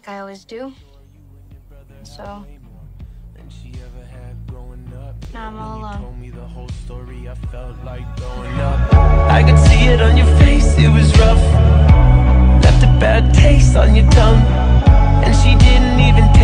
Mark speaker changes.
Speaker 1: like I always do. So now I'm all alone.
Speaker 2: Told me the whole story, I felt like throwing up. I could see it on your face, it was rough. Left a bad taste on your tongue, and she didn't even